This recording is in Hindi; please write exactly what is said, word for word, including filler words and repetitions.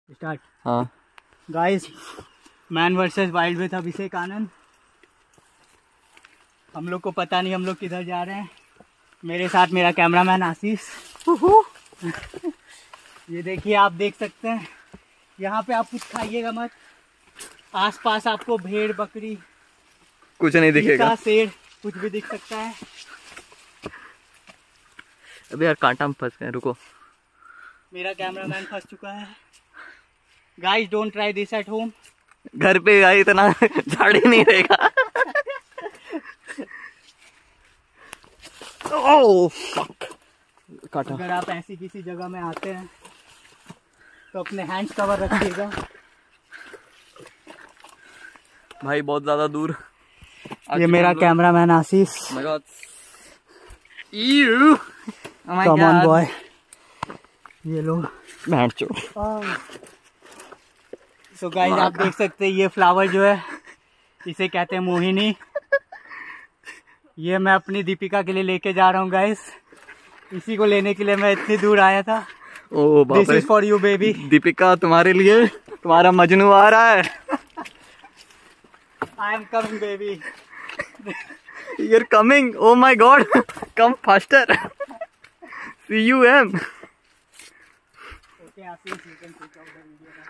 स्टार्ट। हाँ guys, man versus wild with Abhishek Anand. हम लोग को पता नहीं हम लोग किधर जा रहे हैं। मेरे साथ मेरा कैमरामैन आशीष। ये देखिए, आप देख सकते हैं यहाँ पे आप कुछ खाइएगा मत। आसपास आपको भेड़ बकरी कुछ नहीं दिखेगा, शेर कुछ भी दिख सकता है। अभी यार कांटा में फंस गए, रुको। मेरा कैमरामैन फंस चुका है। Guys, don't try this at home. घर पे यार इतना झाड़ी नहीं रहेगा। ओह फक, काटा। अगर आप ऐसी किसी जगह में आते हैं तो अपने हैंड्स कवर रखिएगा। भाई बहुत ज्यादा दूर। ये मेरा cameraman Ashish. Come on boy. ये लो। सो गाइस, आप देख सकते हैं ये फ्लावर जो है इसे कहते हैं मोहिनी। ये मैं अपनी दीपिका के लिए लेके जा रहा हूँ गाइस। इसी को लेने के लिए मैं इतनी दूर आया था। ओ बाप रे। This is for you baby. Deepika तुम्हारे लिए, तुम्हारा मजनू आ रहा है। I am coming baby. You're coming. Oh my God. Come faster. C U M. Okay, Ashish, you can take out the video now.